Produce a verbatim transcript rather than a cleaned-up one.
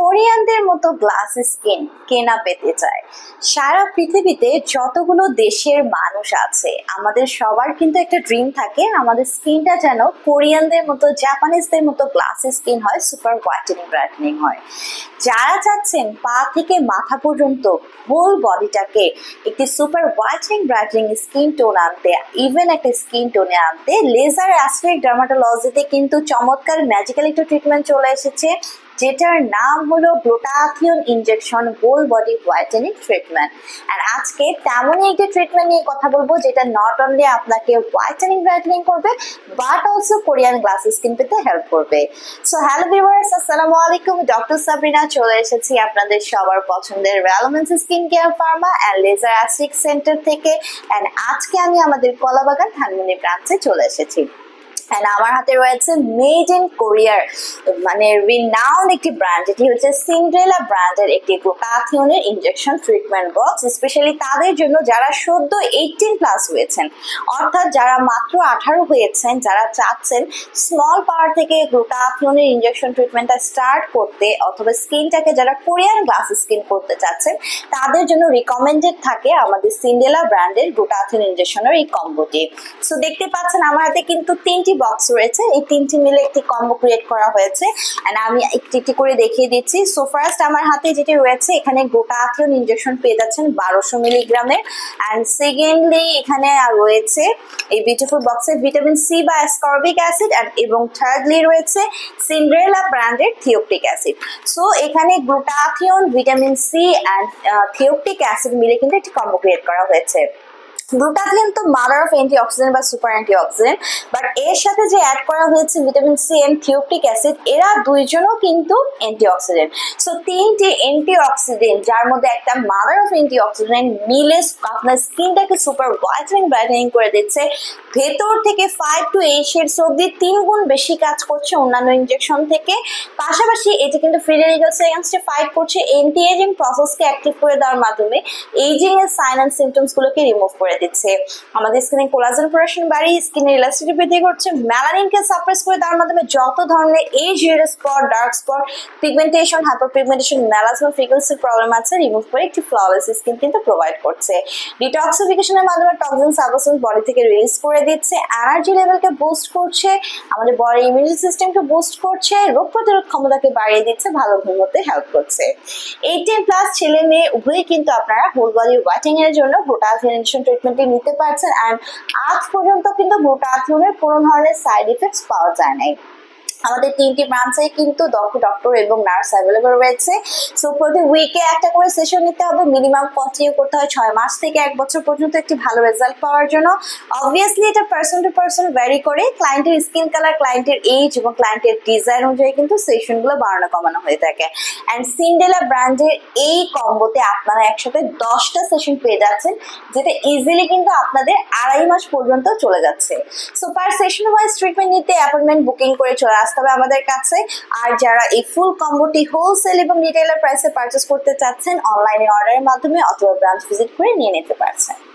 কোরিয়ানদের মতো glass skin কেনা পেতে চায়। সারা পৃথিবীতে যতগুলো দেশের মানুষ আছে আমাদের সবার কিন্তু একটা ড্রিম থাকে আমাদের স্কিনটা যেন কোরিয়ানদের মতো জাপানিজদের মতো গ্লাস স্কিন হয়, সুপার হোয়াইটেনিং ব্রাইটেনিং হয়। যারা চাচ্ছেন পা থেকে মাথা পর্যন্ত হোল বডিটাকে একটি super whitening brightening skin tone আনতে, ইভেন একটা স্কিন টোনে আনতে, লেজার অ্যাস্টেরিক ডার্মাটোলজিতে কিন্তু চমৎকার ম্যাজিক্যাল একটা ট্রিটমেন্ট চলে এসেছে, যেটার নাম হলো glutathione injection whole body whitening treatment. আর আজকে তেমনই একটি ট্রিটমেন্ট নিয়ে কথা বলবো যেটা নট অনলি আপনাকে হোয়াইটেনিং ব্রাইটেনিং করবে but also Korean glass skin পেতে হেল্প করবে। সো হ্যালো ভিউয়ার্স, আসসালামু আলাইকুম। ডক্টর সাবরিনা চলে এসেছি আপনাদের সবার পছন্দের রেলোমেন্স skin care pharma and laser aesthetic center থেকে। অ্যান্ড আজকে আমি আমাদের কলাবাগান ধানমন্ডি ব্রাঞ্চে চলে এসেছি। And আমার হাতে রয়েছে মেড ইন কোরিয়ার মানে রিনাউন্ড একটি ব্র্যান্ড, যেটি হচ্ছে সিন্ড্রেলা ব্র্যান্ডের একটি গ্লুটাথিয়নের ইনজেকশন ট্রিটমেন্ট বক্স, স্পেশালি তাদের জন্য যারা সদ্য এইটিন প্লাস হয়েছেন, অর্থাৎ যারা মাত্র আঠারো হয়েছেন, যারা চাচ্ছেন স্মল পাওয়ার থেকে গ্লুটাথিয়নের ইনজেকশন ট্রিটমেন্টটা স্টার্ট করতে, অথবা স্কিনটাকে যারা কোরিয়ান গ্লাস স্কিন করতে চাচ্ছেন তাদের জন্য রিকমেন্ডেড থাকে আমাদের সিন্ড্রেলা ব্র্যান্ডের গ্লুটাথিয়ন ইনজেকশনের এই কম্বোটি। সো দেখতে পাচ্ছেন আমার হাতে কিন্তু তিনটি বক্স রয়েছে, এই তিনটি মিলে একটি কম্বো ক্রিয়েট করা হয়েছে এন্ড আমি একটি একটি করে দেখিয়ে দিচ্ছি। সো ফার্স্ট আমার হাতে যেটি রয়েছে, এখানে গ্লুটাথিয়ন ইনজেকশন পেয়ে যাচ্ছেন বারোশো মিলিগ্রামের। অ্যান্ড সেকেন্ডলি এখানে রয়েছে এই বিউটিফুল বক্সে ভিটামিন সি বা অ্যাসকর্বিক অ্যাসিড, এবং থার্ডলি রয়েছে সিন্ড্রেলা ব্র্যান্ডের থিওপটিক অ্যাসিড। সো এখানে glutathione, vitamin C and thioctic acid মিলে কিন্তু একটি কম্বো ক্রিয়েট করা হয়েছে। গ্লুটাথিয়ন তো মাদার অফ অ্যান্টিঅক্সিডেন্ট বা সুপার অ্যান্টিঅক্সিডেন্ট, বাট এর সাথে যে অ্যাড করা হয়েছে vitamin C and thioctic acid, এরা দুইজনও কিন্তু অ্যান্টিঅক্সিডেন্ট। সো তিনটি অ্যান্টিঅক্সিডেন্ট যার মধ্যে একটা মাদার অফ অ্যান্টিঅক্সিডেন্ট মিলে আপনার স্কিনটাকে সুপার হোয়াইটেনিং ব্রাইটেনিং করে দিচ্ছে, ভেতর থেকে ফাইভ টু এইট শেডস অব্দি তিন গুণ বেশি কাজ করছে অন্যান্য ইনজেকশন থেকে। পাশাপাশি এটি কিন্তু ফ্রি রেডিক্যালস এগেইনস্টে ফাইট করছে, এন্টি এজিং প্রসেসকে অ্যাক্টিভ করে দেওয়ার মাধ্যমে এজিং এর সাইন অ্যান্ড সিমটমস গুলোকে রিমুভ করে দিচ্ছে। আমাদের স্কিনে কোলাজেন প্রোডাকশন বাড়িয়ে স্কিনের ইলাস্টিসিটি বৃদ্ধি করছে, মেলানিনকে সাপ্রেস করে দেওয়ার মাধ্যমে যত ধরনের age related spot, dark spot, pigmentation, hyper pigmentation, melasma ফ্রিকোয়েন্সির প্রবলেম আছে রিমুভ করে একটি ফ্ললেস স্কিন কিন্তু প্রোভাইড করছে। ডিটক্সিফিকেশনের মাধ্যমে টক্সিন সাবস্টেন্স বডি থেকে রিলিজ করে দিচ্ছে, এনার্জি লেভেলকে বুস্ট করছে, আমাদের বডি ইমিউনিটি সিস্টেমকে বুস্ট করছে, রোগ প্রতিরোধ ক্ষমতাকে বাড়িয়ে দিচ্ছে, ভালো ঘুমোতে হেল্প করছে। এইটিন প্লাস ছেলে মেয়ে উভয়ই কিন্তু আপনারা হোল বডি হোয়াইটেনিং এর জন্য গ্লুটাথিয়ন ইনজেকশন ট্রিটমেন্টটি নিতে পারছেন। অ্যান্ড আজ পর্যন্ত কিন্তু গ্লুটাথিয়নের কোনো ধরনের সাইড ইফেক্টস পাওয়া যায় নাই। আমাদের তিনটি ব্রাঞ্চে কিন্তু দক্ষ ডক্টর এবং নার্স অ্যাভেলেবল রয়েছে। সো প্রতি উইকে একটা করে সেশন নিতে হবে, মিনিমাম কন্টিনিউ করতে হয় ছয় মাস থেকে এক বছর পর্যন্ত একটি ভালো রেজাল্ট পাওয়ার জন্য। অবভিয়াসলি এটা পার্সন টু পার্সন ভ্যারি করে, ক্লায়েন্টের স্কিন কালার, ক্লায়েন্টের এজ এবং ক্লায়েন্টের ডিজাইন অনুযায়ী কিন্তু সেশনগুলো বাড়ানো কমানো হয়ে থাকে। অ্যান্ড সিন্ড্রেলা ব্র্যান্ডের এই কম্বোতে আপনারা একসাথে দশটা সেশন পেয়ে যাচ্ছেন, যেটা ইজিলি কিন্তু আপনাদের আড়াই মাস পর্যন্ত চলে যাচ্ছে। So per session wise treatment নিতে অ্যাপয়েন্টমেন্ট বুকিং করে চলে আসতে হবে আমাদের কাছে। আর যারা এই ফুল কম্বোটি হোলসেল এবং রিটেইলার প্রাইসে পারচেজ করতে চাচ্ছেন, অনলাইনে অর্ডারের মাধ্যমে অথবা ব্রাঞ্চ ভিজিট করে নিয়ে নিতে পারছেন।